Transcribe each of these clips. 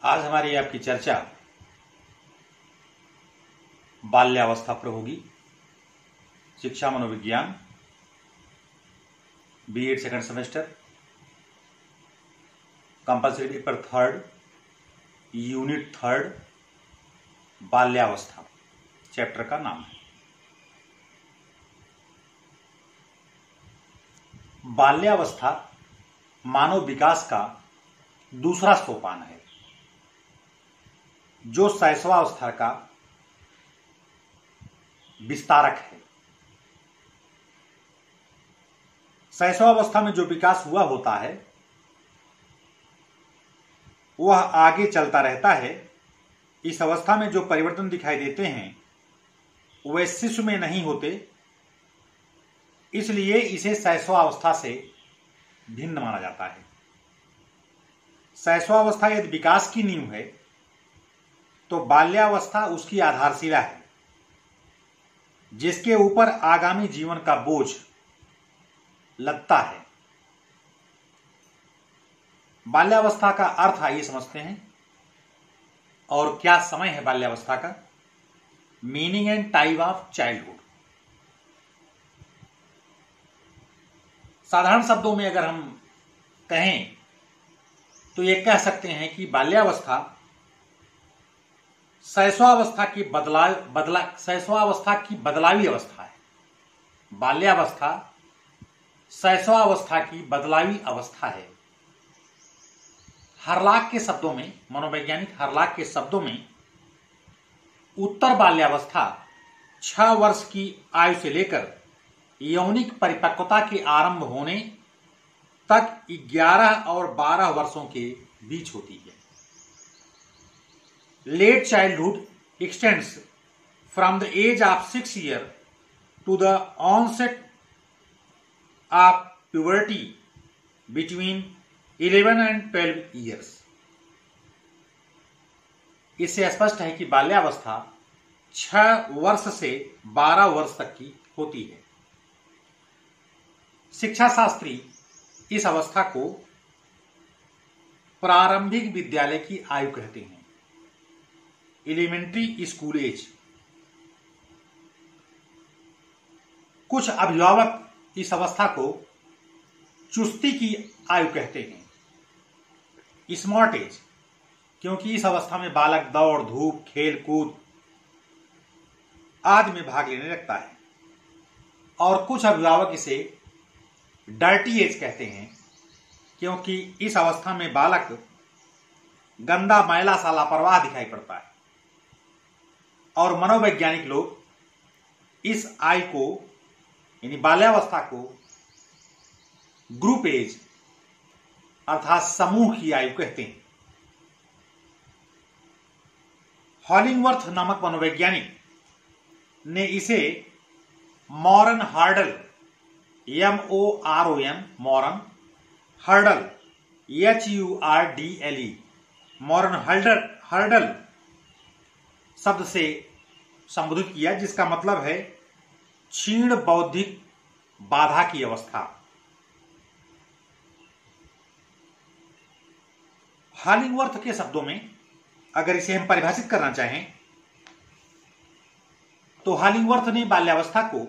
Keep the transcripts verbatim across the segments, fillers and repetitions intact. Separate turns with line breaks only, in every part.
आज हमारी आपकी चर्चा बाल्यावस्था पर होगी। शिक्षा मनोविज्ञान B Ed second semester compulsory paper third unit third बाल्यावस्था चैप्टर का नाम है। बाल्यावस्था मानव विकास का दूसरा सोपान है जो शैशवावस्था का विस्तारक है। शैशवावस्था में जो विकास हुआ होता है वह आगे चलता रहता है। इस अवस्था में जो परिवर्तन दिखाई देते हैं वे शिशु में नहीं होते, इसलिए इसे शैशवावस्था से भिन्न माना जाता है। शैशवावस्था यदि विकास की नींव है तो बाल्यावस्था उसकी आधारशिला है जिसके ऊपर आगामी जीवन का बोझ लगता है। बाल्यावस्था का अर्थ आइए समझते हैं और क्या समय है बाल्यावस्था का। Meaning and type of childhood. साधारण शब्दों में अगर हम कहें तो ये कह सकते हैं कि बाल्यावस्था शैशवावस्था की बदला बदला शैशवावस्था की बदलावी अवस्था है। बाल्यावस्था शैशवावस्था की बदलावी अवस्था है। हरलाक के शब्दों में, मनोवैज्ञानिक हरलाक के शब्दों में, उत्तर बाल्यावस्था छह वर्ष की आयु से लेकर यौनिक परिपक्वता के आरंभ होने तक ग्यारह और बारह वर्षों के बीच होती है। Late childhood extends from the age of six years to the onset of puberty between eleven and twelve years. इससे स्पष्ट है कि बाल्यावस्था छह वर्ष से बारह वर्ष तक की होती है। शिक्षा शास्त्री इस अवस्था को प्रारंभिक विद्यालय की आयु कहते हैं, एलिमेंट्री स्कूल एज। कुछ अभिभावक इस अवस्था को चुस्ती की आयु कहते हैं, स्मार्ट एज, क्योंकि इस अवस्था में बालक दौड़ धूप खेल कूद आदि में भाग लेने लगता है। और कुछ अभिभावक इसे डर्टी एज कहते हैं, क्योंकि इस अवस्था में बालक गंदा मैला सा लापरवाह दिखाई पड़ता है। और मनोवैज्ञानिक लोग इस आयु को यानी बाल्यावस्था को ग्रुप एज अर्थात समूह की आयु कहते हैं। हॉलिंगवर्थ नामक मनोवैज्ञानिक ने इसे moron hurdle M O R O N moron hurdle H U R D L E moron hurdle hurdle शब्द से संबोधित किया, जिसका मतलब है क्षीण बौद्धिक बाधा की अवस्था। हॉलिंगवर्थ के शब्दों में अगर इसे हम परिभाषित करना चाहें तो हॉलिंगवर्थ ने बाल्यावस्था को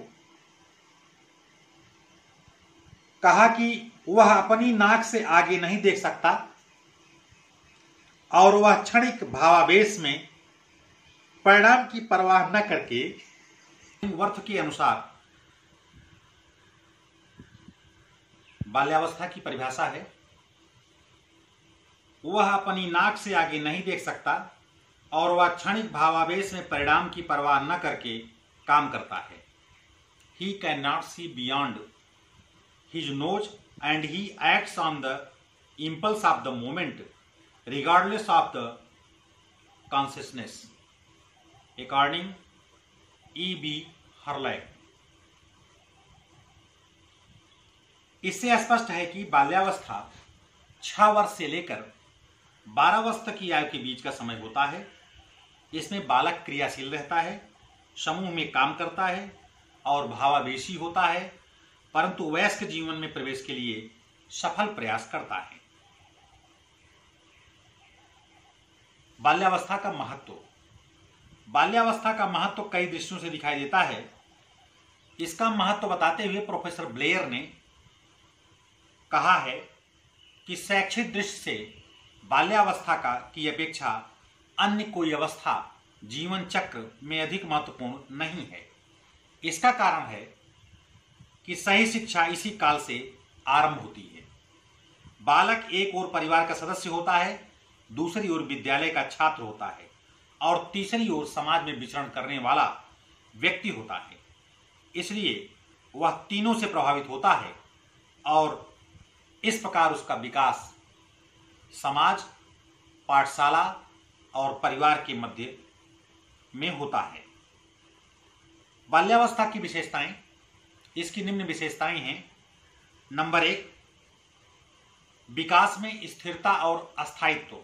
कहा कि वह अपनी नाक से आगे नहीं देख सकता और वह क्षणिक भावावेश में परिणाम की परवाह न करके, वर्थ के अनुसार बाल्यावस्था की परिभाषा है वह अपनी नाक से आगे नहीं देख सकता और वह क्षणिक भावावेश में परिणाम की परवाह न करके काम करता है। He cannot see beyond his nose and he acts on the impulse of the moment regardless of the consciousness. According E B हरलैक। इससे स्पष्ट है कि बाल्यावस्था छह वर्ष से लेकर बारह वर्ष तक की आयु के बीच का समय होता है। इसमें बालक क्रियाशील रहता है, समूह में काम करता है और भावावेशी होता है, परंतु वयस्क जीवन में प्रवेश के लिए सफल प्रयास करता है। बाल्यावस्था का महत्व। बाल्यावस्था का महत्व कई दृष्टियों से दिखाई देता है। इसका महत्व बताते हुए प्रोफेसर ब्लेयर ने कहा है कि शैक्षिक दृष्टि से बाल्यावस्था का की अपेक्षा अन्य कोई अवस्था जीवन चक्र में अधिक महत्वपूर्ण नहीं है। इसका कारण है कि सही शिक्षा इसी काल से आरंभ होती है। बालक एक ओर परिवार का सदस्य होता है, दूसरी ओर विद्यालय का छात्र होता है और तीसरी ओर समाज में विचरण करने वाला व्यक्ति होता है। इसलिए वह तीनों से प्रभावित होता है और इस प्रकार उसका विकास समाज, पाठशाला और परिवार के मध्य में होता है। बाल्यावस्था की विशेषताएं, इसकी निम्न विशेषताएं हैं। नंबर एक, विकास में स्थिरता और अस्थायित्व।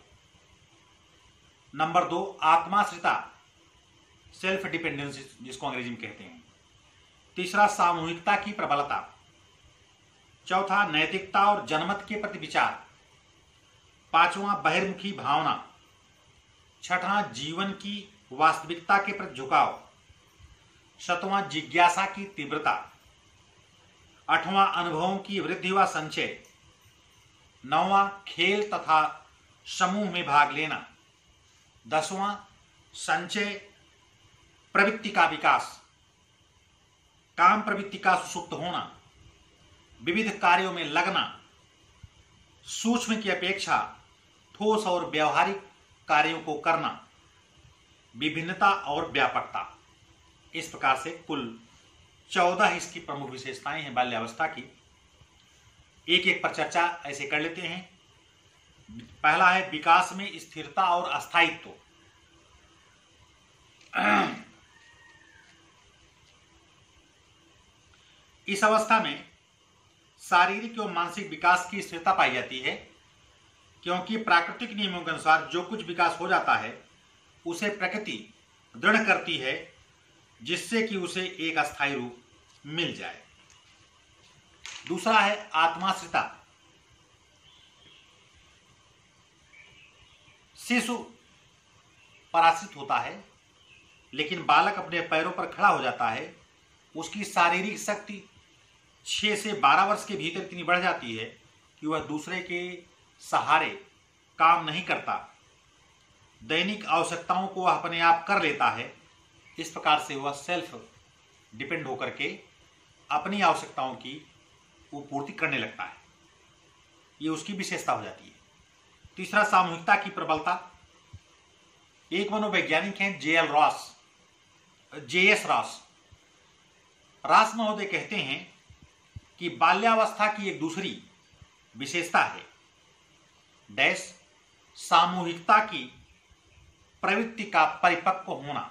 नंबर दो, आत्माश्रिता, सेल्फ डिपेंडेंसी जिसको अंग्रेजी में कहते हैं। तीसरा, सामूहिकता की प्रबलता। चौथा, नैतिकता और जनमत के प्रति विचार। पांचवा, बहिर्मुखी भावना। छठवां, जीवन की वास्तविकता के प्रति झुकाव। सातवां, जिज्ञासा की तीव्रता। आठवां, अनुभवों की वृद्धि व संचय। नौवां, खेल तथा समूह में भाग लेना। दसवां, संचय प्रवृत्ति का विकास, काम प्रवृत्ति का सुसुप्त होना, विविध कार्यों में लगना, सूक्ष्म की अपेक्षा ठोस और व्यवहारिक कार्यों को करना, विभिन्नता और व्यापकता। इस प्रकार से कुल चौदह इसकी प्रमुख विशेषताएं हैं बाल्यावस्था की। एक एक पर चर्चा ऐसे कर लेते हैं। पहला है विकास में स्थिरता और अस्थायित्व। इस अवस्था में शारीरिक एवं मानसिक विकास की स्थिरता पाई जाती है, क्योंकि प्राकृतिक नियमों के अनुसार जो कुछ विकास हो जाता है उसे प्रकृति दृढ़ करती है, जिससे कि उसे एक अस्थायी रूप मिल जाए। दूसरा है आत्माश्रिता। शिशु पराश्रित होता है, लेकिन बालक अपने पैरों पर खड़ा हो जाता है। उसकी शारीरिक शक्ति छह से बारह वर्ष के भीतर इतनी बढ़ जाती है कि वह दूसरे के सहारे काम नहीं करता। दैनिक आवश्यकताओं को वह अपने आप कर लेता है। इस प्रकार से वह सेल्फ डिपेंड होकर के अपनी आवश्यकताओं की वो पूर्ति करने लगता है। ये उसकी विशेषता हो जाती है। तीसरा, सामूहिकता की प्रबलता। एक मनोवैज्ञानिक हैं J L Ross, J S Ross. Ross महोदय कहते हैं कि बाल्यावस्था की एक दूसरी विशेषता है डैश सामूहिकता की प्रवृत्ति का परिपक्व होना।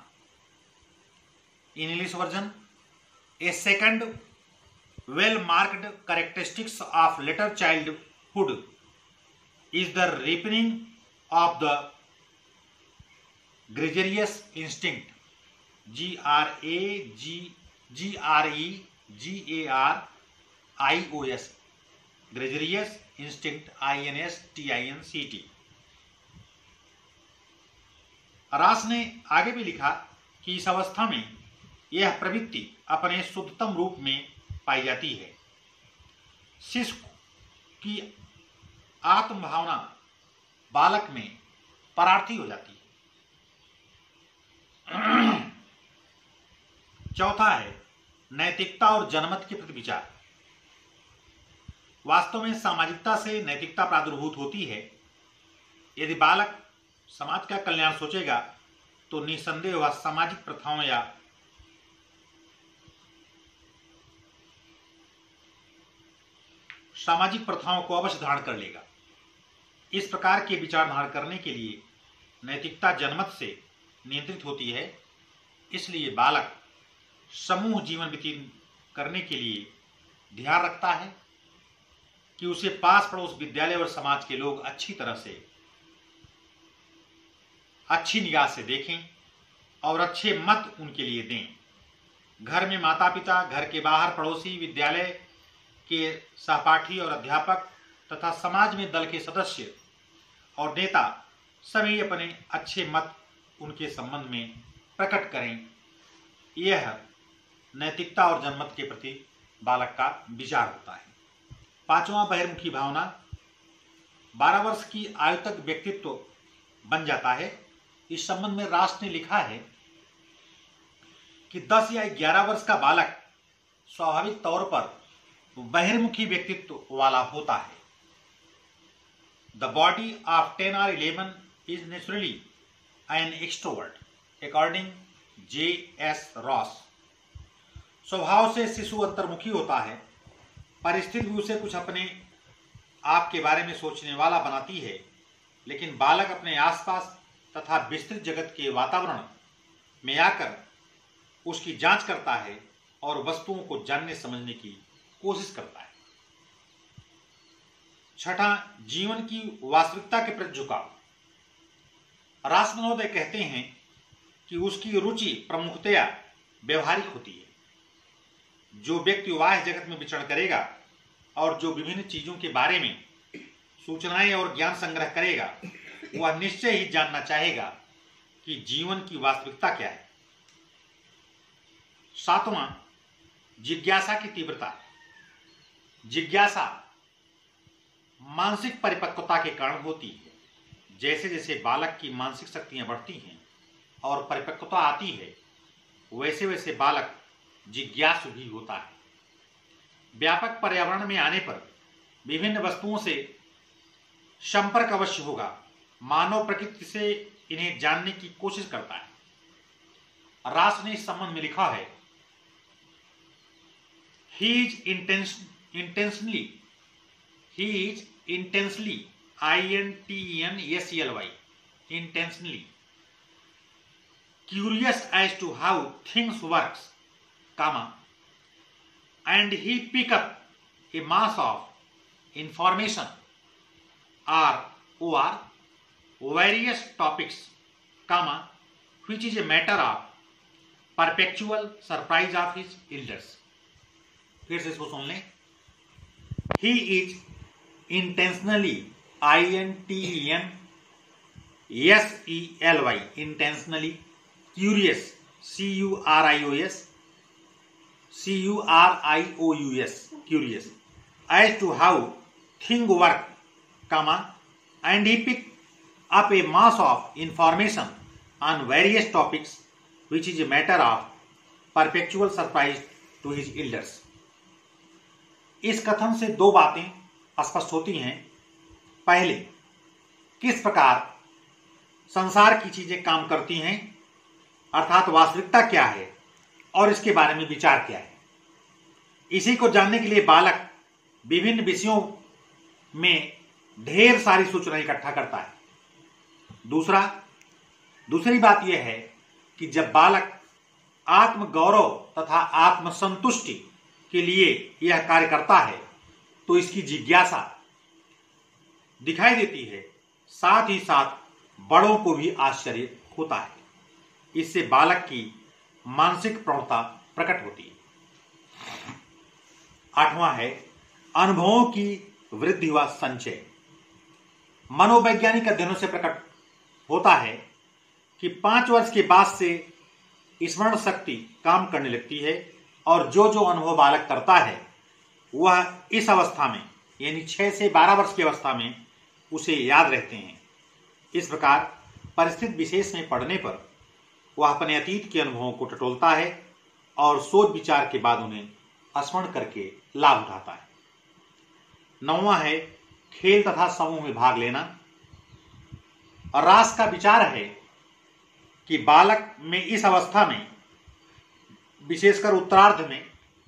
In English version, a second well marked characteristics of later childhood is the ripening of the gregarious instinct, G R A G G R E G A R I O S, gregarious instinct, I N S T I N C T। रास ने आगे भी लिखा कि इस अवस्था में यह प्रवृत्ति अपने शुद्धतम रूप में पाई जाती है। शिशु की आत्म भावना बालक में परार्थी हो जाती है। चौथा है नैतिकता और जनमत के प्रति विचार। वास्तव में सामाजिकता से नैतिकता प्रादुर्भूत होती है। यदि बालक समाज का कल्याण सोचेगा तो निसंदेह वह सामाजिक प्रथाओं या सामाजिक प्रथाओं को अवश्य धारण कर लेगा। इस प्रकार के विचार धारण करने के लिए नैतिकता जनमत से नियंत्रित होती है। इसलिए बालक समूह जीवन व्यतीत करने के लिए ध्यान रखता है कि उसे पास पड़ोस, विद्यालय और समाज के लोग अच्छी तरह से, अच्छी निगाह से देखें और अच्छे मत उनके लिए दें। घर में माता पिता, घर के बाहर पड़ोसी, विद्यालय के सहपाठी और अध्यापक तथा समाज में दल के सदस्य और नेता सभी अपने अच्छे मत उनके संबंध में प्रकट करें। यह नैतिकता और जनमत के प्रति बालक का विचार होता है। पांचवा, बहिर्मुखी भावना। बारह वर्ष की आयु तक व्यक्तित्व बन जाता है। इस संबंध में राष्ट्र ने लिखा है कि दस या ग्यारह वर्ष का बालक स्वाभाविक तौर पर बहिर्मुखी व्यक्तित्व वाला होता है। द बॉडी ऑफ टेन और eleven is naturally an extrovert according J S Ross. स्वभाव से शिशु अंतर्मुखी होता है। परिस्थिति भी उसे कुछ अपने आप के बारे में सोचने वाला बनाती है, लेकिन बालक अपने आसपास तथा विस्तृत जगत के वातावरण में आकर उसकी जांच करता है और वस्तुओं को जानने समझने की कोशिश करता है। छठा, जीवन की वास्तविकता के प्रति झुकाव। रास महोदय कहते हैं कि उसकी रुचि प्रमुखतया व्यवहारिक होती है। जो व्यक्ति बाह्य जगत में विचरण करेगा और जो विभिन्न चीजों के बारे में सूचनाएं और ज्ञान संग्रह करेगा, वह निश्चय ही जानना चाहेगा कि जीवन की वास्तविकता क्या है। सातवां, जिज्ञासा की तीव्रता। जिज्ञासा मानसिक परिपक्वता के कारण होती है। जैसे जैसे बालक की मानसिक शक्तियां बढ़ती हैं और परिपक्वता आती है, वैसे वैसे बालक जिज्ञासु भी होता है। व्यापक पर्यावरण में आने पर विभिन्न वस्तुओं से संपर्क अवश्य होगा। मानव प्रकृति से इन्हें जानने की कोशिश करता है। रास ने इस संबंध में लिखा है, he is intentionally he is intensely I N T N S L Y intentionally curious as to how things works, comma, and he pick up a mass of information or or various topics, comma, which is a matter of perpetual surprise of his elders. फिर से इसको सुन लें। He is intentionally I N T E N S E L Y intentionally curious C U R I O S C U R I O U S curious as to how things work, comma, and he pick up a mass of information on various topics, which is a matter of perpetual surprise to his elders. इस कथन से दो बातें स्पष्ट होती हैं। पहले, किस प्रकार संसार की चीजें काम करती हैं, अर्थात वास्तविकता क्या है और इसके बारे में विचार क्या है। इसी को जानने के लिए बालक विभिन्न विषयों में ढेर सारी सूचनाएं इकट्ठा करता है। दूसरा दूसरी बात यह है कि जब बालक आत्मगौरव तथा आत्मसंतुष्टि के लिए यह कार्य करता है तो इसकी जिज्ञासा दिखाई देती है, साथ ही साथ बड़ों को भी आश्चर्य होता है। इससे बालक की मानसिक प्रवणता प्रकट होती है। आठवां है अनुभवों की वृद्धि व संचय। मनोवैज्ञानिक अध्ययनों से प्रकट होता है कि पांच वर्ष के बाद से स्मरण शक्ति काम करने लगती है और जो जो अनुभव बालक करता है वह इस अवस्था में यानी छह से बारह वर्ष की अवस्था में उसे याद रहते हैं। इस प्रकार परिस्थिति विशेष में पढ़ने पर वह अपने अतीत के अनुभवों को टटोलता है और सोच विचार के बाद उन्हें स्मरण करके लाभ उठाता है। नौवां है खेल तथा समूह में भाग लेना। रास का विचार है कि बालक में इस अवस्था में विशेषकर उत्तरार्ध में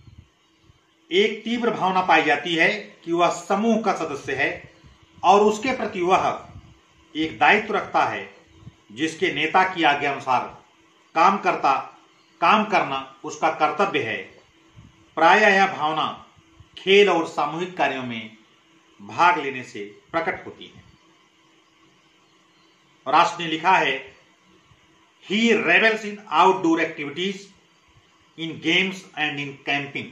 एक तीव्र भावना पाई जाती है कि वह समूह का सदस्य है और उसके प्रति वह एक दायित्व रखता है जिसके नेता की आज्ञा अनुसार काम करता काम करना उसका कर्तव्य है। प्रायः यह भावना खेल और सामूहिक कार्यों में भाग लेने से प्रकट होती है। राष्ट्र ने लिखा है, he revels in outdoor activities, in games and in camping.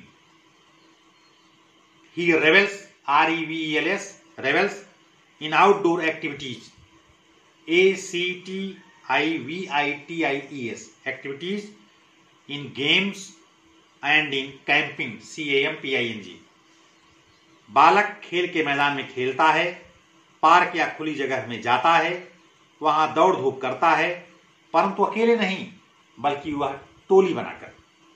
He revels R E V E L S revels in outdoor activities A C T I V I T I E S, activities in games and in camping, C A M P I N G. बालक खेल के मैदान में खेलता है, park या खुली जगह में जाता है, वहां दौड़ धूप करता है, परंतु अकेले नहीं बल्कि वह टोली बनाकर।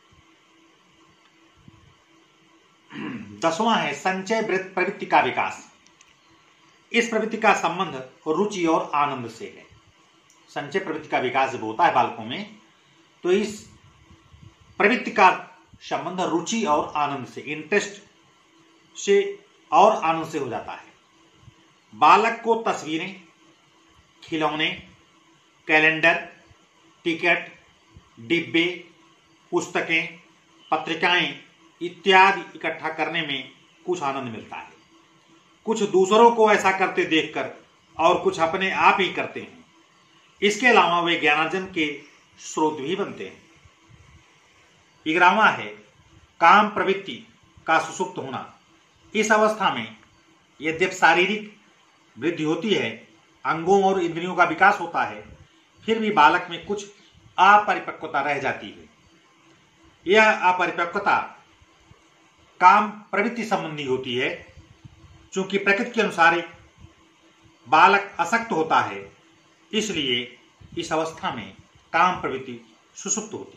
दसवां है संचय प्रवृत्ति का विकास। इस प्रवृत्ति का संबंध रुचि और आनंद से है। संचय प्रवृत्ति का विकास जब होता है बालकों में, तो इस प्रवृत्ति का संबंध रुचि और आनंद से, इंटरेस्ट से और आनंद से हो जाता है। बालक को तस्वीरें, खिलौने, कैलेंडर, टिकट, डिब्बे, पुस्तकें, पत्रिकाएं इत्यादि इकट्ठा करने में कुछ आनंद मिलता है। कुछ दूसरों को ऐसा करते देखकर और कुछ अपने आप ही करते हैं। इसके अलावा वे ज्ञानार्जन के स्रोत भी बनते हैं। ग्यारहवां है काम प्रवृत्ति का सुसुप्त होना। इस अवस्था में यद्यपि शारीरिक वृद्धि होती है, अंगों और इंद्रियों का विकास होता है, फिर भी बालक में कुछ अपरिपक्वता रह जाती है। यह अपरिपक्वता काम प्रवृत्ति संबंधी होती है। चूंकि प्रकृति के अनुसार बालक अशक्त होता है, इसलिए इस अवस्था में काम प्रवृत्ति सुसुप्त होती है।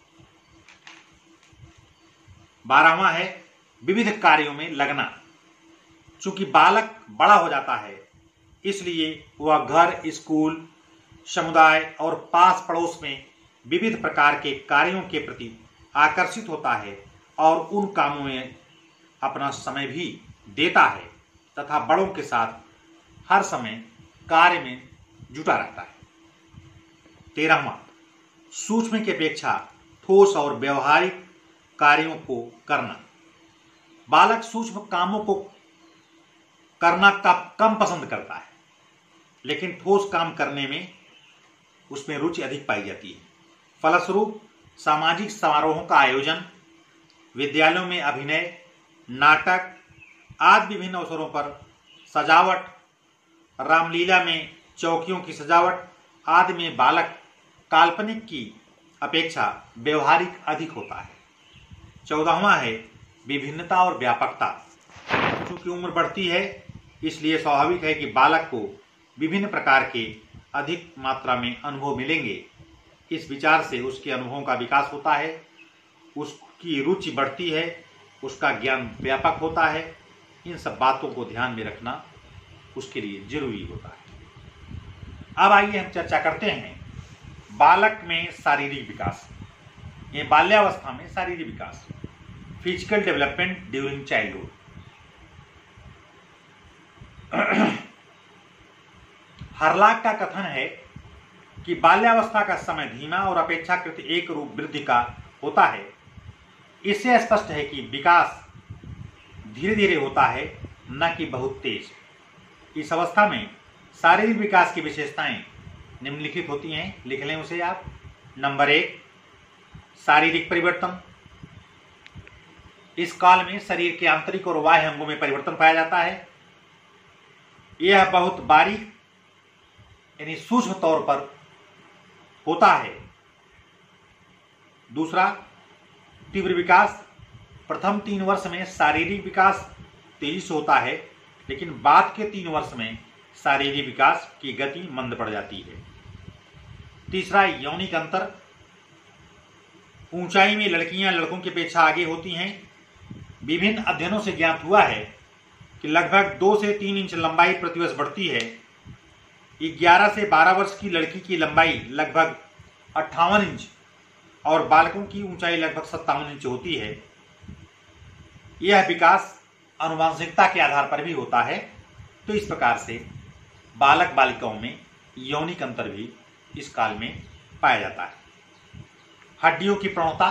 बारहवां है विविध कार्यों में लगना। चूंकि बालक बड़ा हो जाता है, इसलिए वह घर, स्कूल, समुदाय और पास पड़ोस में विविध प्रकार के कार्यों के प्रति आकर्षित होता है और उन कामों में अपना समय भी देता है तथा बड़ों के साथ हर समय कार्य में जुटा रहता है। तेरहवां सूक्ष्म की अपेक्षा ठोस और व्यवहारिक कार्यों को करना। बालक सूक्ष्म कामों को करना का कम पसंद करता है, लेकिन ठोस काम करने में उसमें रुचि अधिक पाई जाती है। फलस्वरूप सामाजिक समारोहों का आयोजन, विद्यालयों में अभिनय, नाटक आदि विभिन्न अवसरों पर सजावट, रामलीला में चौकियों की सजावट आदि में बालक काल्पनिक की अपेक्षा व्यवहारिक अधिक होता है। चौदहवां है विभिन्नता और व्यापकता। चूंकि उम्र बढ़ती है, इसलिए स्वाभाविक है कि बालक को विभिन्न प्रकार के अधिक मात्रा में अनुभव मिलेंगे। इस विचार से उसके अनुभवों का विकास होता है, उसकी रुचि बढ़ती है, उसका ज्ञान व्यापक होता है। इन सब बातों को ध्यान में रखना उसके लिए जरूरी होता है। अब आइए हम चर्चा करते हैं बालक में शारीरिक विकास। ये बाल्यावस्था में शारीरिक विकास, physical development during childhood. Hurlock का कथन है कि बाल्यावस्था का समय धीमा और अपेक्षाकृत एक रूप वृद्धि का होता है। इससे स्पष्ट है कि विकास धीरे धीरे होता है, न कि बहुत तेज। इस अवस्था में शारीरिक विकास की विशेषताएं निम्नलिखित होती हैं, लिख लें उसे आप। नंबर एक, शारीरिक परिवर्तन। इस काल में शरीर के आंतरिक और बाह्य अंगों में परिवर्तन पाया जाता है। यह बहुत बारीक यानी सूक्ष्म तौर पर होता है। दूसरा, तीव्र विकास। प्रथम तीन वर्ष में शारीरिक विकास तेजी से होता है, लेकिन बाद के तीन वर्ष में शारीरिक विकास की गति मंद पड़ जाती है। तीसरा, यौनिक अंतर। ऊंचाई में लड़कियां लड़कों की अपेक्षा आगे होती हैं। विभिन्न अध्ययनों से ज्ञात हुआ है कि लगभग दो से तीन इंच लंबाई प्रतिवर्ष बढ़ती है। ग्यारह से बारह वर्ष की लड़की की लंबाई लगभग अट्ठावन इंच और बालकों की ऊंचाई लगभग सत्तावन इंच होती है। यह विकास आनुवंशिकता के आधार पर भी होता है। तो इस प्रकार से बालक बालिकाओं में यौनिक अंतर भी इस काल में पाया जाता है। हड्डियों की प्रौढ़ता।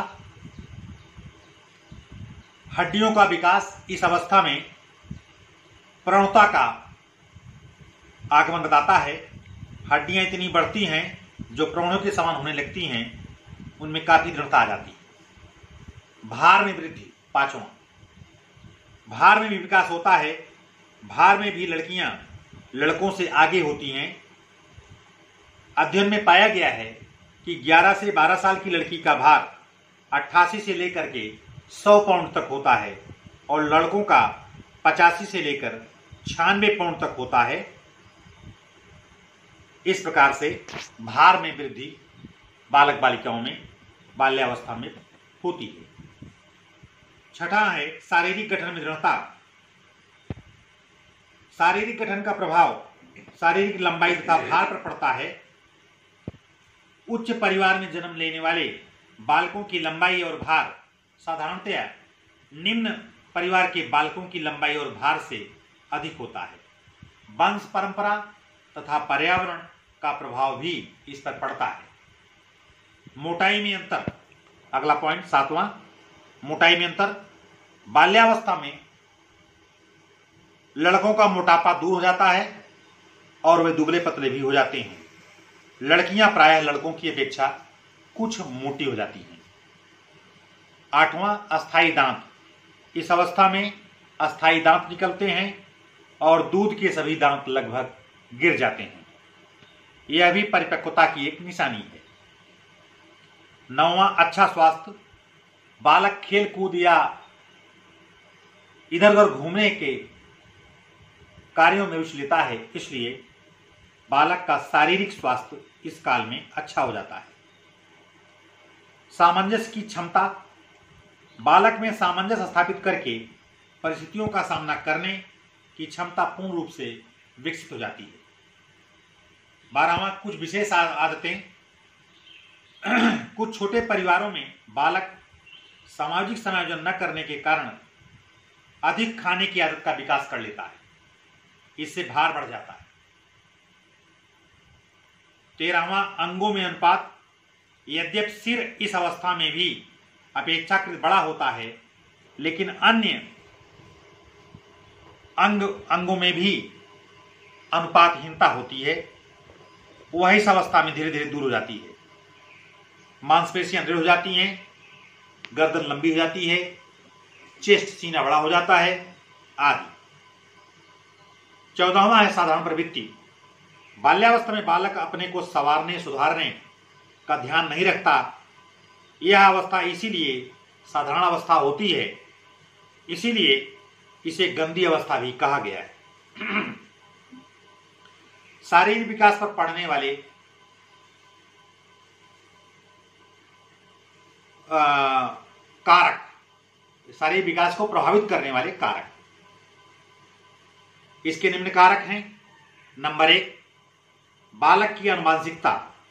हड्डियों का विकास इस अवस्था में प्रौढ़ता का आगमन बताता है। हड्डियां इतनी बढ़ती हैं जो प्रौढ़ों के समान होने लगती हैं, उनमें काफी दृढ़ता आ जाती है। भार में वृद्धि। पांचवां, भार में भी विकास होता है। भार में भी लड़कियां लड़कों से आगे होती हैं। अध्ययन में पाया गया है कि ग्यारह से बारह साल की लड़की का भार अट्ठासी से लेकर के सौ पाउंड तक होता है और लड़कों का पचासी से लेकर छियानवे पाउंड तक होता है। इस प्रकार से भार में वृद्धि बालक बालिकाओं में बाल्यावस्था में होती है। छठा है शारीरिक गठन में दृढ़ता। शारीरिक गठन का प्रभाव शारीरिक लंबाई तथा भार पर पड़ता है। उच्च परिवार में जन्म लेने वाले बालकों की लंबाई और भार साधारणतया निम्न परिवार के बालकों की लंबाई और भार से अधिक होता है। वंश परंपरा तथा पर्यावरण का प्रभाव भी इस पर पड़ता है। मोटाई में अंतर, अगला पॉइंट सातवां, मोटाई में अंतर। बाल्यावस्था में लड़कों का मोटापा दूर हो जाता है और वे दुबले पतले भी हो जाते हैं। लड़कियां प्रायः लड़कों की अपेक्षा कुछ मोटी हो जाती हैं। आठवां, अस्थायी दांत। इस अवस्था में अस्थायी दांत निकलते हैं और दूध के सभी दांत लगभग गिर जाते हैं। यह भी परिपक्वता की एक निशानी है। नौवां, अच्छा स्वास्थ्य। बालक खेल कूद या इधर उधर घूमने के कार्यों में रुचि लेता है, इसलिए बालक का शारीरिक स्वास्थ्य इस काल में अच्छा हो जाता है। सामंजस्य की क्षमता। बालक में सामंजस्य स्थापित करके परिस्थितियों का सामना करने की क्षमता पूर्ण रूप से विकसित हो जाती है। बारहवां, कुछ विशेष आदतें। कुछ छोटे परिवारों में बालक सामाजिक समायोजन न करने के कारण अधिक खाने की आदत का विकास कर लेता है। इससे भार बढ़ जाता है। तेरहवां, अंगों में अनुपात। यद्यपि सिर इस अवस्था में भी अपेक्षाकृत बड़ा होता है, लेकिन अन्य अंग अंगों में भी अनुपातहीनता होती है। वह इस अवस्था में धीरे धीरे दूर हो जाती है। मांसपेशियां दृढ़ हो जाती हैं, गर्दन लंबी हो जाती है, चेस्ट सीना बड़ा हो जाता है आदि। चौदहवां है साधारण प्रवृत्ति। बाल्यावस्था में बालक अपने को संवारने सुधारने का ध्यान नहीं रखता। यह अवस्था इसीलिए साधारण अवस्था होती है, इसीलिए इसे गंदी अवस्था भी कहा गया है। शारीरिक विकास पर पड़ने वाले आ, कारक, शारीरिक विकास को प्रभावित करने वाले कारक, इसके निम्न कारक हैं। नंबर एक, बालक की आनुवंशिकता।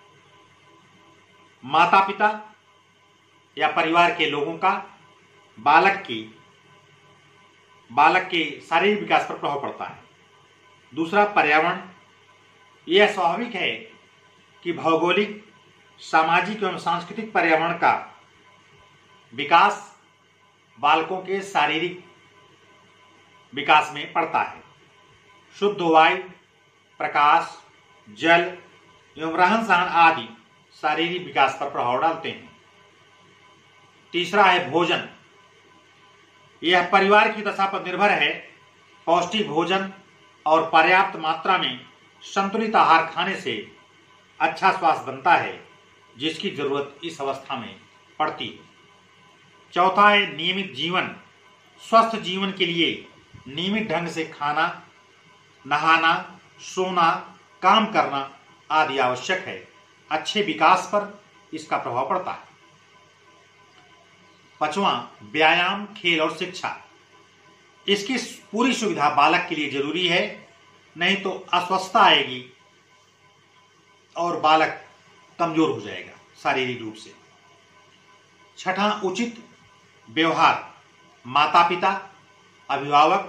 माता पिता या परिवार के लोगों का बालक की बालक के शारीरिक विकास पर प्रभाव पड़ता है। दूसरा, पर्यावरण। यह स्वाभाविक है कि भौगोलिक, सामाजिक एवं सांस्कृतिक पर्यावरण का विकास बालकों के शारीरिक विकास में पड़ता है। शुद्ध वायु, प्रकाश, जल एवं रहन सहन आदि शारीरिक विकास पर प्रभाव डालते हैं। तीसरा है भोजन। यह परिवार की दशा पर निर्भर है। पौष्टिक भोजन और पर्याप्त मात्रा में संतुलित आहार खाने से अच्छा स्वास्थ्य बनता है, जिसकी जरूरत इस अवस्था में पड़ती है। चौथा है नियमित जीवन। स्वस्थ जीवन के लिए नियमित ढंग से खाना, नहाना, सोना, काम करना आदि आवश्यक है। अच्छे विकास पर इसका प्रभाव पड़ता है। पांचवां, व्यायाम, खेल और शिक्षा। इसकी पूरी सुविधा बालक के लिए जरूरी है, नहीं तो अस्वस्थता आएगी और बालक कमजोर हो जाएगा शारीरिक रूप से। छठा, उचित व्यवहार। माता पिता, अभिभावक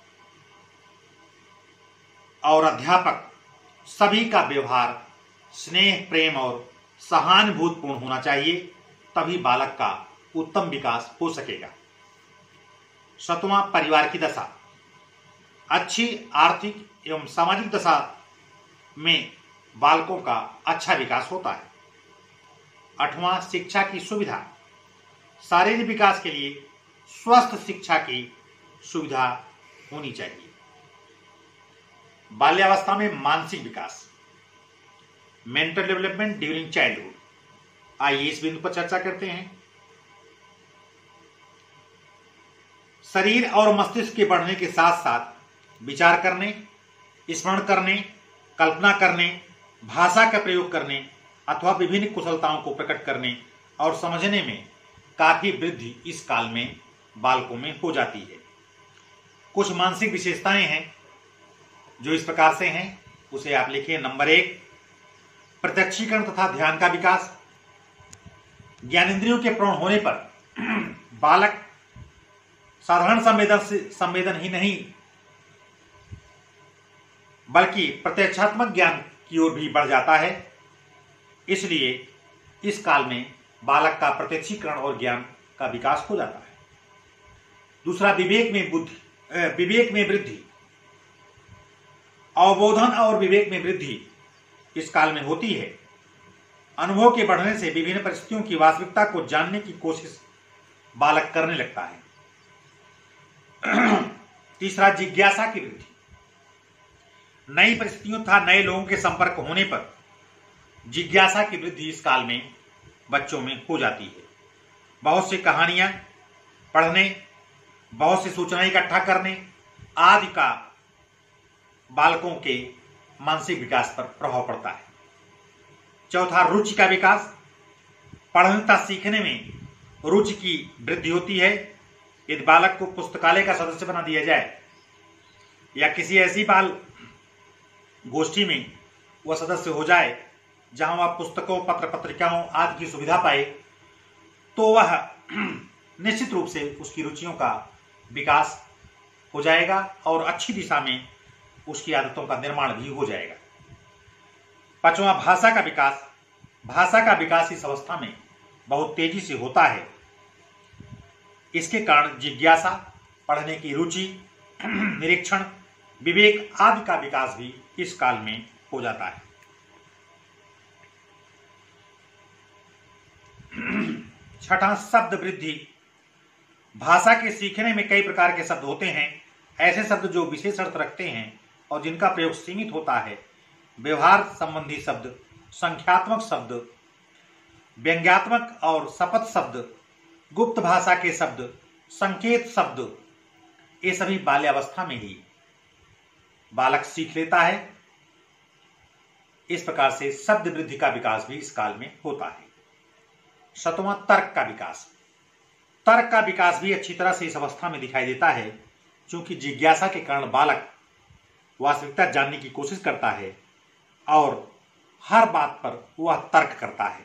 और अध्यापक सभी का व्यवहार स्नेह, प्रेम और सहानुभूतिपूर्ण होना चाहिए, तभी बालक का उत्तम विकास हो सकेगा। सातवां, परिवार की दशा। अच्छी आर्थिक एवं सामाजिक दशा में बालकों का अच्छा विकास होता है। आठवां, शिक्षा की सुविधा। शारीरिक विकास के लिए स्वस्थ शिक्षा की सुविधा होनी चाहिए। बाल्यावस्था में मानसिक विकास। Mental development during childhood. आइए इस बिंदु पर चर्चा करते हैं। शरीर और मस्तिष्क के बढ़ने के साथ साथ विचार करने, स्मरण करने, कल्पना करने, भाषा का प्रयोग करने अथवा विभिन्न कुशलताओं को प्रकट करने और समझने में काफी वृद्धि इस काल में बालकों में हो जाती है। कुछ मानसिक विशेषताएं हैं जो इस प्रकार से हैं, उसे आप लिखिए। नंबर एक, प्रत्यक्षीकरण तथा ध्यान का विकास। ज्ञानेंद्रियों के प्रौढ़ होने पर बालक साधारण संवेदन से संवेदन ही नहीं बल्कि प्रत्यक्षात्मक ज्ञान की ओर भी बढ़ जाता है। इसलिए इस काल में बालक का प्रत्यक्षीकरण और ज्ञान का विकास हो जाता है। दूसरा, विवेक में बुद्धि विवेक में वृद्धि। अवबोधन और विवेक में वृद्धि इस काल में होती है। अनुभव के बढ़ने से विभिन्न परिस्थितियों की वास्तविकता को जानने की कोशिश बालक करने लगता है। तीसरा, जिज्ञासा की वृद्धि। नई परिस्थितियों तथा नए लोगों के संपर्क होने पर जिज्ञासा की वृद्धि इस काल में बच्चों में हो जाती है। बहुत सी कहानियां पढ़ने, बहुत सी सूचनाएं इकट्ठा करने आदि का बालकों के मानसिक विकास पर प्रभाव पड़ता है। चौथा, रुचि का विकास। पढ़ने तथा सीखने में रुचि की वृद्धि होती है। यदि बालक को पुस्तकालय का सदस्य बना दिया जाए या किसी ऐसी बाल गोष्ठी में वह सदस्य हो जाए जहां वह पुस्तकों, पत्र पत्रिकाओं आदि की सुविधा पाए, तो वह निश्चित रूप से उसकी रुचियों का विकास हो जाएगा और अच्छी दिशा में उसकी आदतों का निर्माण भी हो जाएगा। पांचवा, भाषा का विकास। भाषा का विकास इस अवस्था में बहुत तेजी से होता है। इसके कारण जिज्ञासा, पढ़ने की रुचि, निरीक्षण, विवेक आदि का विकास भी इस काल में हो जाता है। छठा, शब्द वृद्धि। भाषा के सीखने में कई प्रकार के शब्द होते हैं। ऐसे शब्द जो विशेष अर्थ रखते हैं और जिनका प्रयोग सीमित होता है। व्यवहार संबंधी शब्द, संख्यात्मक शब्द, व्यंग्यात्मक और शपथ शब्द, गुप्त भाषा के शब्द, संकेत शब्द, ये सभी बाल्यावस्था में ही बालक सीख लेता है। इस प्रकार से शब्द वृद्धि का विकास भी इस काल में होता है। सातवां, तर्क का विकास। तर्क का विकास भी अच्छी तरह से इस अवस्था में दिखाई देता है, क्योंकि जिज्ञासा के कारण बालक वास्तविकता जानने की कोशिश करता है और हर बात पर वह तर्क करता है।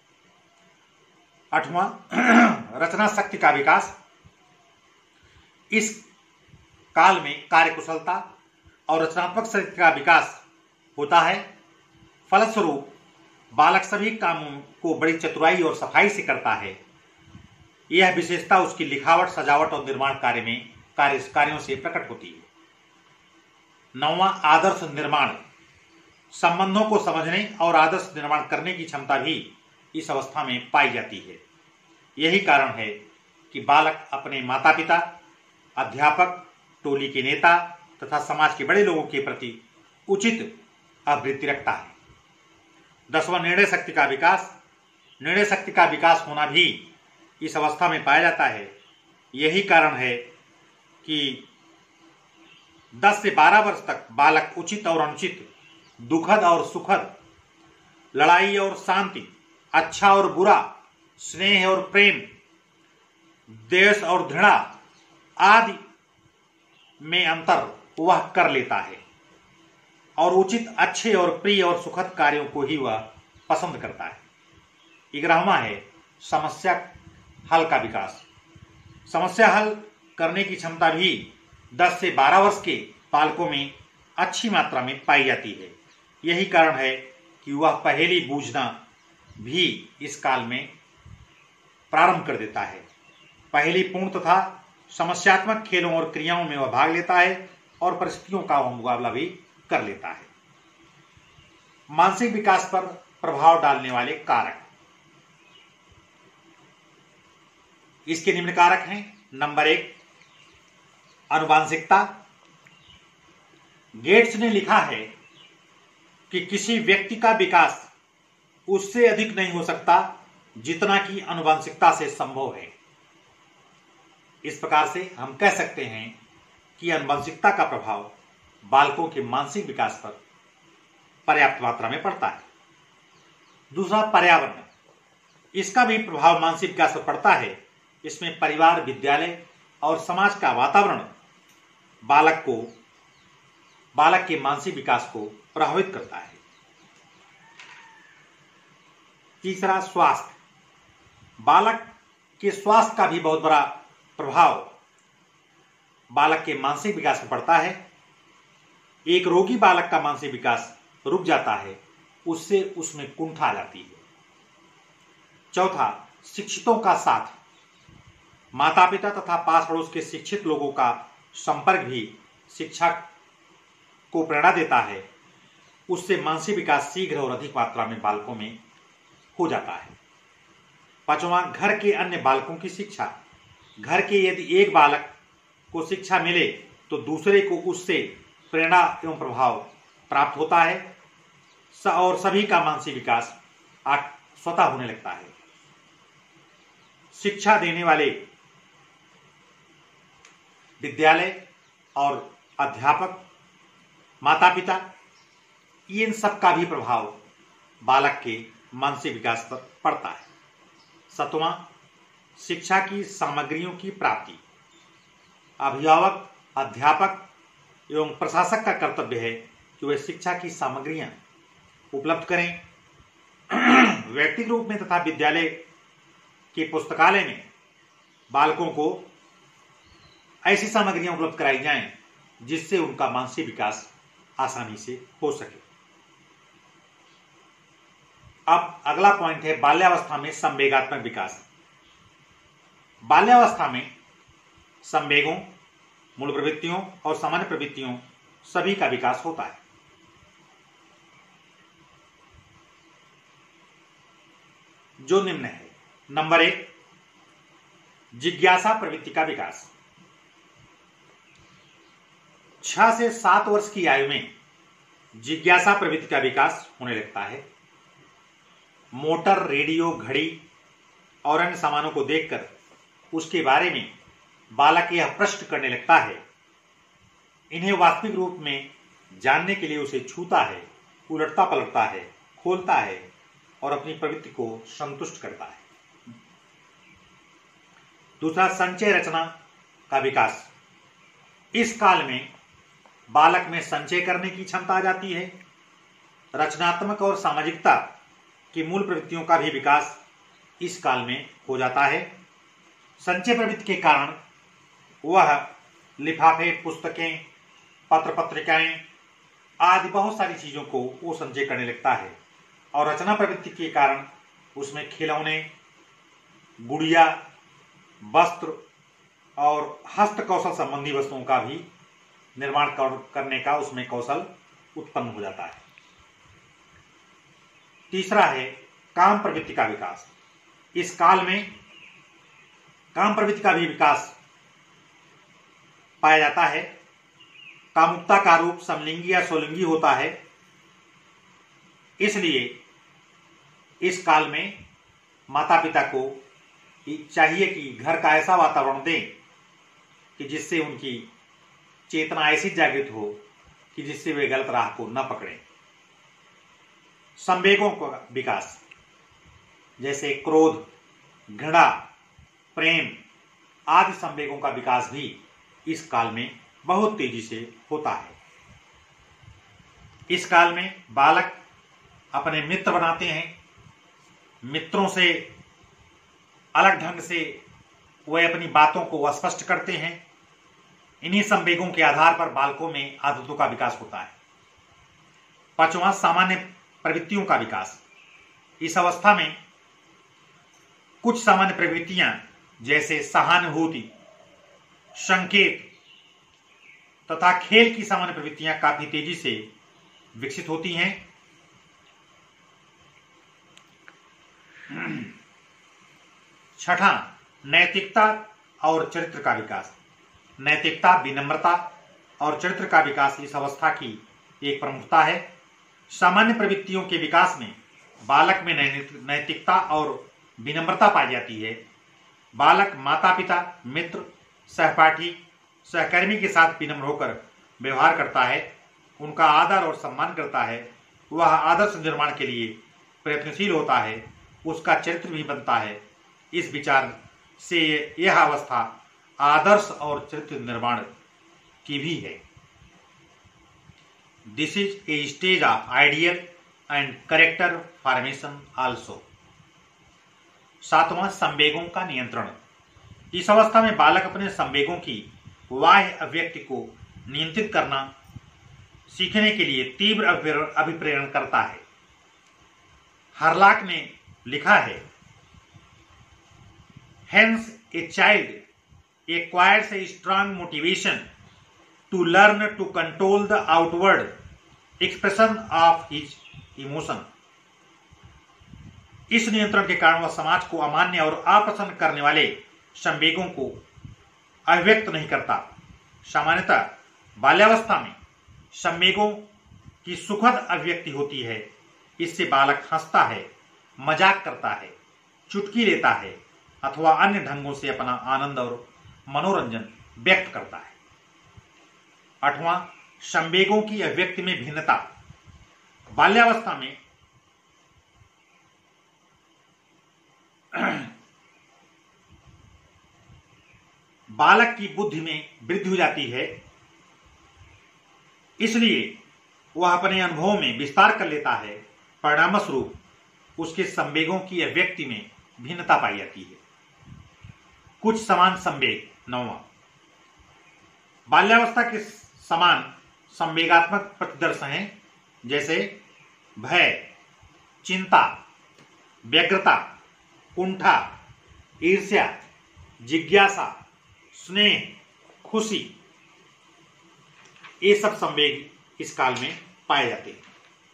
आठवां, रचना शक्ति का विकास। इस काल में कार्यकुशलता और रचनात्मक शक्ति का विकास होता है। फलस्वरूप बालक सभी कामों को बड़ी चतुराई और सफाई से करता है। यह विशेषता उसकी लिखावट, सजावट और निर्माण कार्य में कार्य कार्यों से प्रकट होती है। नौवां, आदर्श निर्माण। संबंधों को समझने और आदर्श निर्माण करने की क्षमता भी इस अवस्था में पाई जाती है। यही कारण है कि बालक अपने माता पिता, अध्यापक, टोली के नेता तथा समाज के बड़े लोगों के प्रति उचित आवृत्ति रखता है। दसवां, निर्णय शक्ति का विकास। निर्णय शक्ति का विकास होना भी इस अवस्था में पाया जाता है। यही कारण है कि दस से बारह वर्ष तक बालक उचित और अनुचित, दुखद और सुखद, लड़ाई और शांति, अच्छा और बुरा, स्नेह और प्रेम, द्वेष और घृणा आदि में अंतर वह कर लेता है और उचित, अच्छे और प्रिय और सुखद कार्यों को ही वह पसंद करता है। ग्यारहवां है समस्या हल का विकास। समस्या हल करने की क्षमता भी दस से बारह वर्ष के बालकों में अच्छी मात्रा में पाई जाती है। यही कारण है कि वह पहेली बूझना भी इस काल में प्रारंभ कर देता है। पहेली पूर्ण तथा समस्यात्मक खेलों और क्रियाओं में वह भाग लेता है और परिस्थितियों का वह मुकाबला भी कर लेता है। मानसिक विकास पर प्रभाव डालने वाले कारक, इसके निम्न कारक हैं। नंबर एक, आनुवांशिकता। गेट्स ने लिखा है कि किसी व्यक्ति का विकास उससे अधिक नहीं हो सकता जितना कि आनुवंशिकता से संभव है। इस प्रकार से हम कह सकते हैं कि आनुवंशिकता का प्रभाव बालकों के मानसिक विकास पर पर्याप्त मात्रा में पड़ता है। दूसरा, पर्यावरण, इसका भी प्रभाव मानसिक विकास पर पड़ता है। इसमें परिवार, विद्यालय और समाज का वातावरण बालक को बालक के मानसिक विकास को प्रभावित करता है। तीसरा, स्वास्थ्य, बालक के स्वास्थ्य का भी बहुत बड़ा प्रभाव बालक के मानसिक विकास पर पड़ता है। एक रोगी बालक का मानसिक विकास रुक जाता है, उससे उसमें कुंठा आ जाती है। चौथा, शिक्षितों का साथ, माता पिता तथा पास पड़ोस के शिक्षित लोगों का संपर्क भी शिक्षा को प्रेरणा देता है, उससे मानसिक विकास शीघ्र और अधिक मात्रा में बालकों में हो जाता है। पांचवा, घर के अन्य बालकों की शिक्षा, घर के यदि एक बालक को शिक्षा मिले तो दूसरे को उससे प्रेरणा एवं प्रभाव प्राप्त होता है और सभी का मानसिक विकास स्वतः होने लगता है। शिक्षा देने वाले विद्यालय और अध्यापक, माता पिता, इन सब का भी प्रभाव बालक के मानसिक विकास पर पड़ता है। सातवां, शिक्षा की सामग्रियों की प्राप्ति, अभिभावक, अध्यापक एवं प्रशासक का कर्तव्य है कि वे शिक्षा की सामग्रियां उपलब्ध करें। व्यक्तिगत रूप में तथा विद्यालय के पुस्तकालय में बालकों को ऐसी सामग्रियां उपलब्ध कराई जाएं जिससे उनका मानसिक विकास आसानी से हो सके। अब अगला पॉइंट है बाल्यावस्था में संवेगात्मक विकास। बाल्यावस्था में संवेगों, मूल प्रवृत्तियों और सामान्य प्रवृत्तियों सभी का विकास होता है। जो निम्न है। नंबर एक, जिज्ञासा प्रवृत्ति का विकास। छह से सात वर्ष की आयु में जिज्ञासा प्रवृत्ति का विकास होने लगता है। मोटर, रेडियो, घड़ी और अन्य सामानों को देखकर उसके बारे में बालक यह प्रश्न करने लगता है। इन्हें वास्तविक रूप में जानने के लिए उसे छूता है, उलटता पलटता है, खोलता है और अपनी प्रवृत्ति को संतुष्ट करता है। दूसरा, संचय रचना का विकास। इस काल में बालक में संचय करने की क्षमता आ जाती है। रचनात्मक और सामाजिकता की मूल प्रवृत्तियों का भी विकास इस काल में हो जाता है। संचय प्रवृत्ति के कारण वह लिफाफे, पुस्तकें, पत्र पत्रिकाएं आदि बहुत सारी चीजों को वो संचय करने लगता है। और रचना प्रवृत्ति के कारण उसमें खिलौने, गुड़िया, वस्त्र और हस्त कौशल संबंधी वस्तुओं का भी निर्माण करने का उसमें कौशल उत्पन्न हो जाता है। तीसरा है काम प्रवृत्ति का विकास। इस काल में काम प्रवृत्ति का भी विकास पाया जाता है। कामुकता का रूप समलिंगी या स्वलिंगी होता है, इसलिए इस काल में माता पिता को चाहिए कि घर का ऐसा वातावरण दें कि जिससे उनकी चेतना ऐसी जागृत हो कि जिससे वे गलत राह को न पकड़ें। संवेगों का विकास, जैसे क्रोध, घृणा, प्रेम आदि संवेगों का विकास भी इस काल में बहुत तेजी से होता है। इस काल में बालक अपने मित्र बनाते हैं। मित्रों से अलग ढंग से वे अपनी बातों को स्पष्ट करते हैं। इन्हीं संवेगों के आधार पर बालकों में आदतों का विकास होता है। पांचवां, सामान्य प्रवृत्तियों का विकास। इस अवस्था में कुछ सामान्य प्रवृत्तियां जैसे सहानुभूति, संकेत तथा खेल की सामान्य प्रवृत्तियां काफी तेजी से विकसित होती हैं। छठा, नैतिकता और चरित्र का विकास। नैतिकता, विनम्रता और चरित्र का विकास इस अवस्था की एक प्रमुखता है। सामान्य प्रवृत्तियों के विकास में बालक में नैतिक- नैतिकता और विनम्रता पाई जाती है। बालक माता पिता, मित्र, सहपाठी, सहकर्मी के साथ विनम्र होकर व्यवहार करता है, उनका आदर और सम्मान करता है, वह आदर्श निर्माण के लिए प्रयत्नशील होता है, उसका चरित्र भी बनता है। इस विचार से यह अवस्था आदर्श और चरित्र निर्माण की भी है। This is a stage of ideal and character formation also. सातवां, संवेगों का नियंत्रण। इस अवस्था में बालक अपने संवेगों की बाह्य अभिव्यक्ति को नियंत्रित करना सीखने के लिए तीव्र अभिप्रेरण करता है। हरलाक ने लिखा है, hence a child acquires a strong motivation to learn to control the outward expression of his emotion. इस नियंत्रण के कारण वह समाज को अमान्य और अपसंद करने वाले संवेगों को अभिव्यक्त नहीं करता। सामान्यतः बाल्यावस्था में संवेगों की सुखद अभिव्यक्ति होती है। इससे बालक हंसता है, मजाक करता है, चुटकी लेता है अथवा अन्य ढंगों से अपना आनंद और मनोरंजन व्यक्त करता है। आठवां, संवेगों की अभिव्यक्ति में भिन्नता। बाल्यावस्था में बालक की बुद्धि में वृद्धि हो जाती है, इसलिए वह अपने अनुभवों में विस्तार कर लेता है। परिणामस्वरूप उसके संवेगों की अभिव्यक्ति में भिन्नता पाई जाती है। कुछ समान संवेग। नौवां, बाल्यावस्था के समान संवेगात्मक प्रतिदर्श हैं, जैसे भय, चिंता, व्यग्रता, कुंठा, ईर्ष्या, जिज्ञासा, स्नेह, खुशी। ये सब संवेग इस काल में पाए जाते हैं।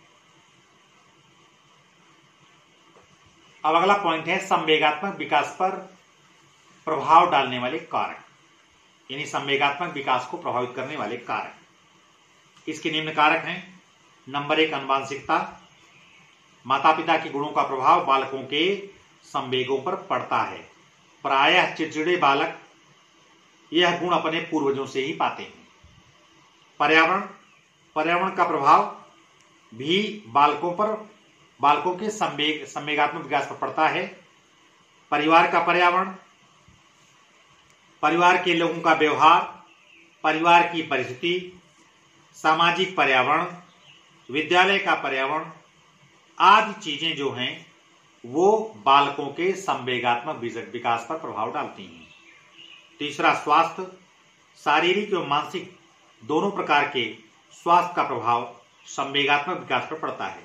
अब अगला पॉइंट है संवेगात्मक विकास पर प्रभाव डालने वाले कारक, यानी संवेगात्मक विकास को प्रभावित करने वाले कारक। इसके निम्न कारक हैं। नंबर एक, आनुवंशिकता। माता पिता के गुणों का प्रभाव बालकों के संवेगों पर पड़ता है। प्रायः चिड़चिड़े बालक यह गुण अपने पूर्वजों से ही पाते हैं। पर्यावरण पर्यावरण का प्रभाव भी बालकों पर बालकों के संवेग संवेगात्मक विकास पर पड़ता है। परिवार का पर्यावरण, परिवार के लोगों का व्यवहार, परिवार की परिस्थिति, सामाजिक पर्यावरण, विद्यालय का पर्यावरण आदि चीजें जो हैं वो बालकों के संवेगात्मक विकास पर प्रभाव डालती हैं। तीसरा, स्वास्थ्य। शारीरिक एवं मानसिक दोनों प्रकार के स्वास्थ्य का प्रभाव संवेगात्मक विकास पर पड़ता है।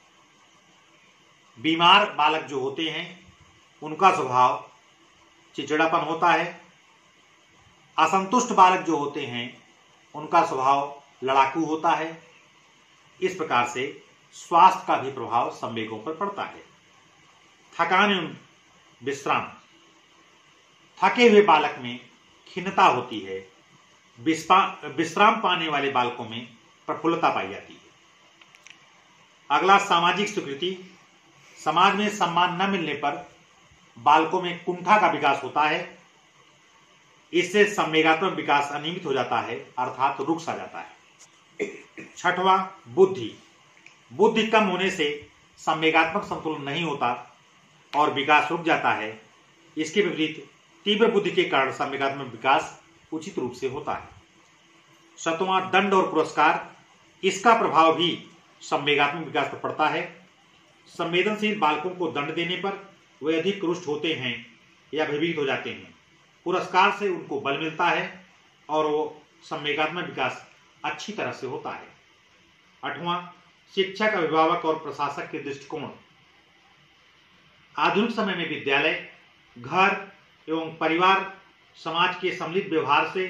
बीमार बालक जो होते हैं उनका स्वभाव चिड़चिड़ापन होता है। असंतुष्ट बालक जो होते हैं उनका स्वभाव लड़ाकू होता है। इस प्रकार से स्वास्थ्य का भी प्रभाव संवेगों पर पड़ता है। थकान एवं विश्राम। थके हुए बालक में खिन्नता होती है। विश्राम पाने वाले बालकों में प्रफुल्लता पाई जाती है। अगला, सामाजिक स्वीकृति। समाज में सम्मान न मिलने पर बालकों में कुंठा का विकास होता है। इससे संवेगात्मक विकास अनियमित हो जाता है, अर्थात रुक सा जाता है। छठवां, बुद्धि। बुद्धि कम होने से संवेगात्मक संतुलन नहीं होता और विकास रुक जाता है। इसके विपरीत तीव्र बुद्धि के कारण संवेगात्मक विकास उचित रूप से होता है। सातवां, दंड और पुरस्कार। इसका प्रभाव भी संवेगात्मक विकास पर पड़ता है। संवेदनशील बालकों को दंड देने पर वे अधिक रुष्ट होते हैं या भयभीत हो जाते हैं। पुरस्कार से उनको बल मिलता है और वो संवेगात्मक विकास अच्छी तरह से होता है। आठवां, शिक्षक, अभिभावक और प्रशासक के दृष्टिकोण। आधुनिक समय में विद्यालय, घर एवं परिवार समाज के सम्मिलित व्यवहार से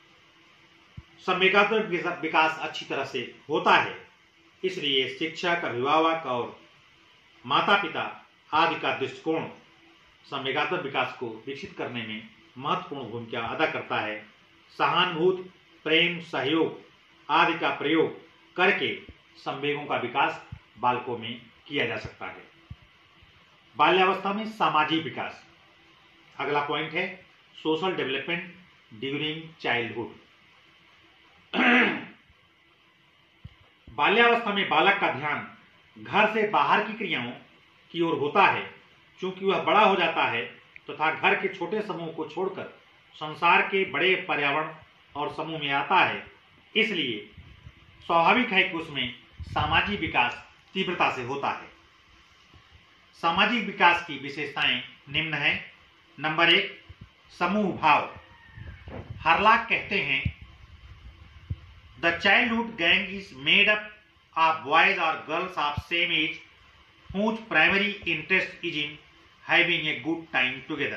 संवेगात्मक विकास अच्छी तरह से होता है। इसलिए शिक्षक, अभिभावक और माता पिता आदि का दृष्टिकोण संवेगात्मक विकास को विकसित करने में महत्वपूर्ण भूमिका अदा करता है। सहानुभूति, प्रेम, सहयोग आदि का प्रयोग करके संवेगों का विकास बालकों में किया जा सकता है। बाल्यावस्था में सामाजिक विकास। अगला पॉइंट है सोशल डेवलपमेंट ड्यूरिंग चाइल्डहुड। बाल्यावस्था में बालक का ध्यान घर से बाहर की क्रियाओं की ओर होता है। चूंकि वह बड़ा हो जाता है तथा तो घर के छोटे समूह को छोड़कर संसार के बड़े पर्यावरण और समूह में आता है, इसलिए स्वाभाविक है कि उसमें सामाजिक विकास तीव्रता से होता है। सामाजिक विकास की विशेषताएं निम्न हैं। नंबर एक, समूह भाव। हरलाक कहते हैं, the childhood gang is made up of boys और girls of same age whose primary interest is in having a good time together।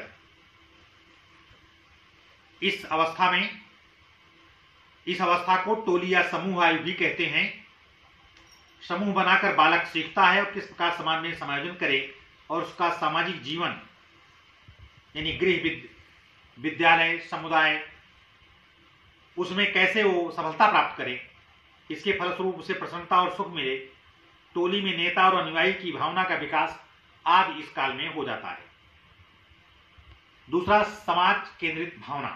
इस अवस्था में इस अवस्था को टोली या समूह आयु भी कहते हैं। समूह बनाकर बालक सीखता है और किस प्रकार समाज में समायोजन करे और उसका सामाजिक जीवन यानी गृह विद्यालय समुदाय उसमें कैसे वो सफलता प्राप्त करे, इसके फलस्वरूप उसे प्रसन्नता और सुख मिले। टोली में नेता और अनुयायी की भावना का विकास आदि इस काल में हो जाता है। दूसरा, समाज केंद्रित भावना।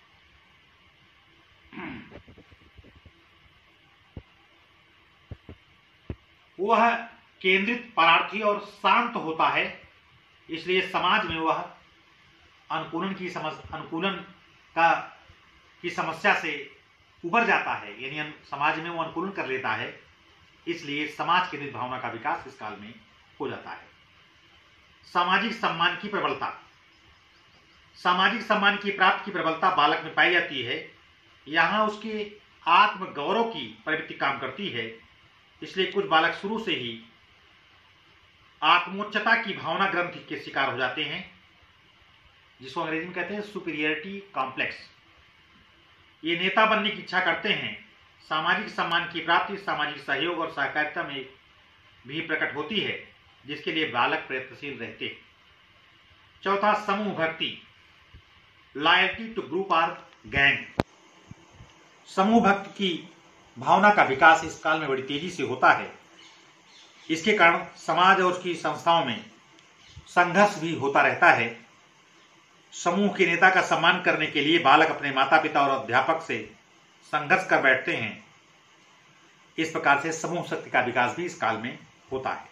वह केंद्रित परार्थी और शांत होता है, इसलिए समाज में वह अनुकूलन की समझ अनुकूलन का की समस्या से उबर जाता है, यानी समाज में वो अनुकूलन कर लेता है। इसलिए समाज केंद्रित भावना का विकास इस काल में हो जाता है। सामाजिक सम्मान की प्रबलता। सामाजिक सम्मान की प्राप्ति की प्रबलता बालक में पाई जाती है। यहाँ उसके आत्मगौरव की प्रवृत्ति काम करती है, इसलिए कुछ बालक शुरू से ही आत्मोच्चता की भावना ग्रंथि के शिकार हो जाते हैं, जिसको अंग्रेजी में कहते हैं सुपीरियरिटी कॉम्प्लेक्स। ये नेता बनने की इच्छा करते हैं। सामाजिक सम्मान की प्राप्ति सामाजिक सहयोग और सहकारिता में भी प्रकट होती है, जिसके लिए बालक प्रयत्नशील रहते हैं। चौथा, समूह भक्ति, लॉयल्टी टू ग्रुप और गैंग। समूह भक्ति की भावना का विकास इस काल में बड़ी तेजी से होता है। इसके कारण समाज और उसकी संस्थाओं में संघर्ष भी होता रहता है। समूह के नेता का सम्मान करने के लिए बालक अपने माता पिता और अध्यापक से संघर्ष कर बैठते हैं। इस प्रकार से समूह शक्ति का विकास भी इस काल में होता है।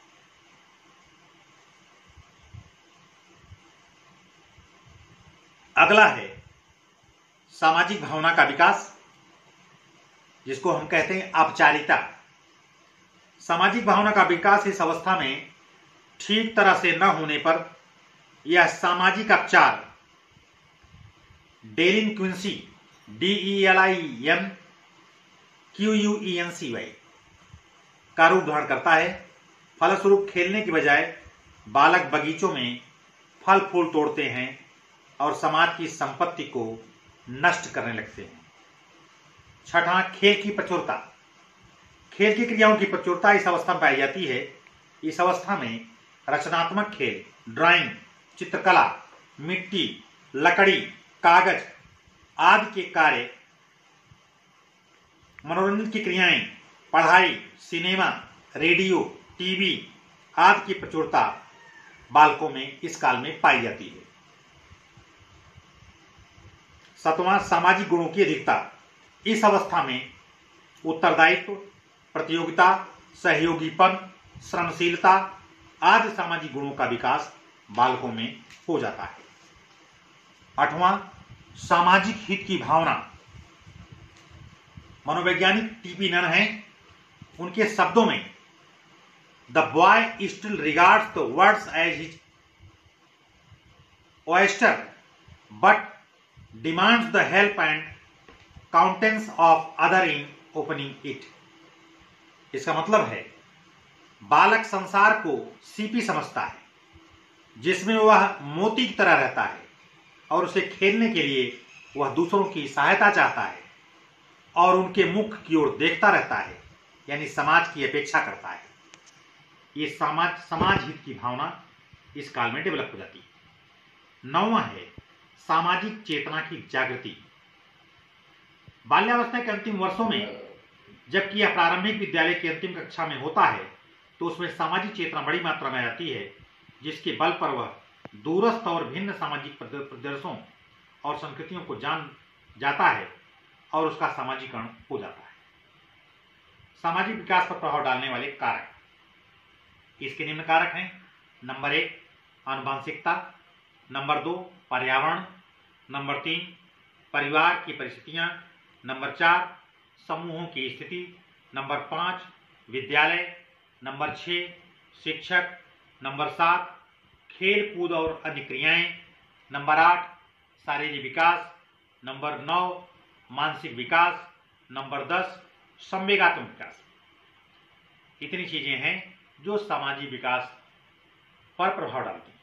अगला है सामाजिक भावना का विकास, जिसको हम कहते हैं औपचारिकता। सामाजिक भावना का विकास इस अवस्था में ठीक तरह से न होने पर यह सामाजिक अपचार delinquency D E L I N Q U E N C Y का रूप धारण करता है। फलस्वरूप खेलने की बजाय बालक बगीचों में फल फूल तोड़ते हैं और समाज की संपत्ति को नष्ट करने लगते हैं। छठा, खेल की प्रचुरता। खेल की क्रियाओं की प्रचुरता इस अवस्था में पाई जाती है। इस अवस्था में रचनात्मक खेल, ड्राइंग, चित्रकला, मिट्टी, लकड़ी, कागज आदि के कार्य, मनोरंजन की क्रियाएं, पढ़ाई, सिनेमा, रेडियो, टीवी आदि की प्रचुरता बालकों में इस काल में पाई जाती है। सातवां, सामाजिक गुणों की अधिकता। इस अवस्था में उत्तरदायित्व, प्रतियोगिता, सहयोगीपन, श्रमशीलता आदि सामाजिक गुणों का विकास बालकों में हो जाता है। आठवां, सामाजिक हित की भावना। मनोवैज्ञानिक टीपी नन हैं। उनके शब्दों में the boy still regards the words as his oyster but demands the help and countenance of other in opening it। इसका मतलब है बालक संसार को सीपी समझता है, जिसमें वह मोती की तरह रहता है और उसे खेलने के लिए वह दूसरों की सहायता चाहता है और उनके मुख की ओर देखता रहता है, यानी समाज की अपेक्षा करता है। ये समाज समाज हित की भावना इस काल में डेवलप हो जाती है। नौवां है सामाजिक चेतना की जागृति। बाल्यावस्था के अंतिम वर्षों में जबकि यह प्रारंभिक विद्यालय की अंतिम कक्षा में होता है, तो उसमें सामाजिक चेतना बड़ी मात्रा में आती है। जिसके बल पर वह दूरस्थ और भिन्न सामाजिक प्रदर्शों और संस्कृतियों को जान जाता है और उसका सामाजिकरण हो जाता है। सामाजिक विकास पर प्रभाव डालने वाले कारक, इसके निम्न कारक हैं। नंबर एक, आनुवंशिकता। नंबर दो, पर्यावरण। नंबर तीन, परिवार की परिस्थितियां। नंबर चार, समूहों की स्थिति। नंबर पाँच, विद्यालय। नंबर छः, शिक्षक। नंबर सात, खेल कूद और अन्य क्रियाएं। नंबर आठ, शारीरिक विकास। नंबर नौ, मानसिक विकास। नंबर दस, संवेगात्मक विकास। इतनी चीजें हैं जो सामाजिक विकास पर प्रभाव डालती हैं।